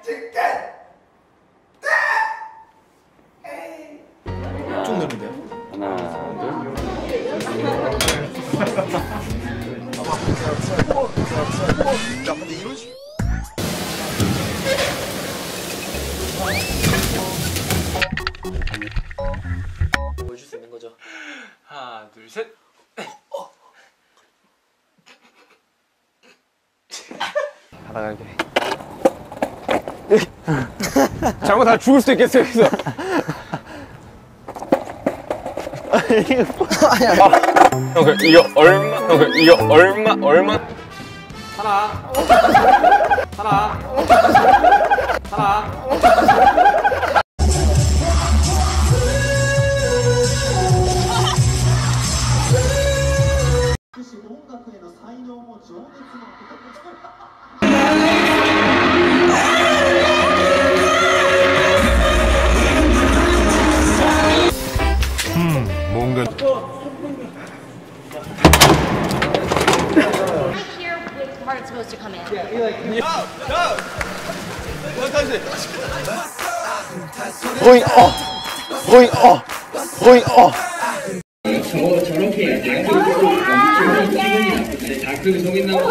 쭉 누르면 돼요. 하나, 둘. 야, 근데 이런 식. 보여줄 수 있는 거죠? 하나, 둘, 셋. 바닥 이렇게. 잘못하면 죽을 수도 있겠어요. 그래서. 형, 이거 얼마? 형, 이거 얼마? 하나. 뭔가 Here with part it's supposed to come in. 저렇게 다크를 보고 기분이 나쁜데 다크를 속인다고.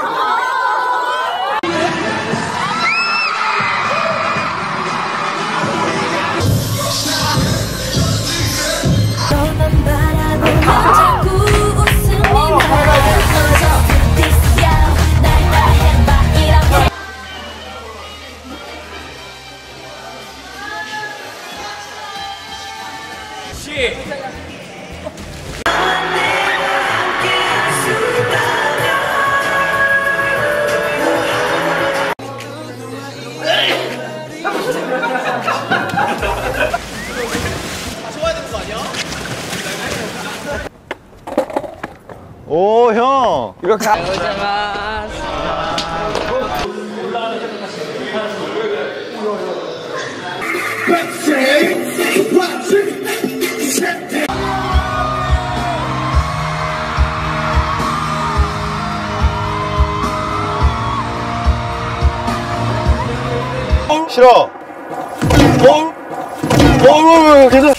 오, 형! 이거 가. 싫어. 괜찮아.